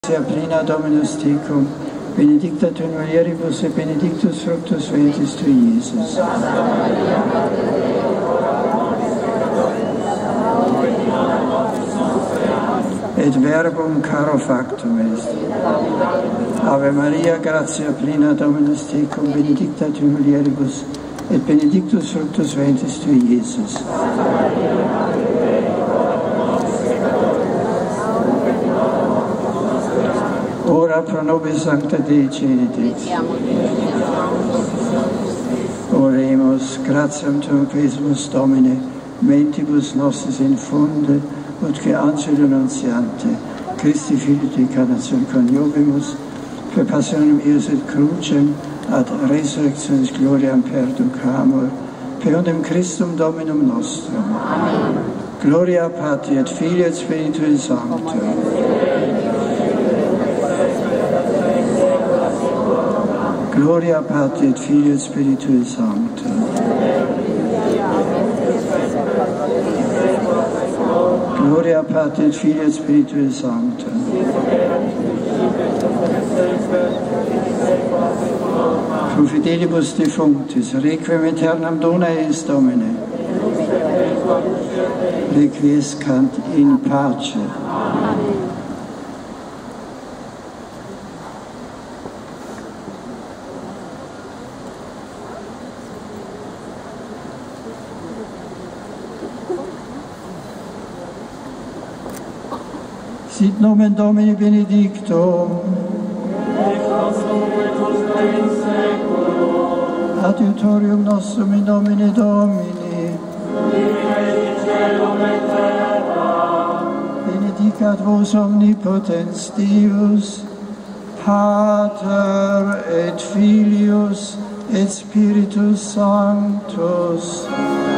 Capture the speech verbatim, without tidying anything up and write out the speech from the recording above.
Sia plena Dominus tecum, benedicta tu in mulieribus et benedictus fructus ventris tui, Iesus. Et verbum caro factum est. Ave Maria, gratia plena Dominus tecum, benedicta tu in mulieribus et benedictus fructus ventris tui, Iesus. Ora pro nobis sancta Dei Genedix. Oremus, gratiam tuum quesumus Domine, mentibus nostris infunde, ut que angelo nuntiante, Christi Filii de incarnatione coniovimus, per passionem eius et crucem, ad resurrectionis gloriam perducamur, per undem Christum Dominum nostrum. Amen. Gloria Patri et Filii et Spiritui Sancto. Gloria Patri et Filii et Spiritui Sancto. Gloria Patri et Filii et Spiritui Sancto. Pro fidelibus defunctis, requiem aeternam dona eis Domine. Requiescant in pace. Sit nomen Domini benedictum. Adiutorium nostrum in nomine Domini. Benedicat vos omnipotens Deus, Pater et Filius et Spiritus Sanctus.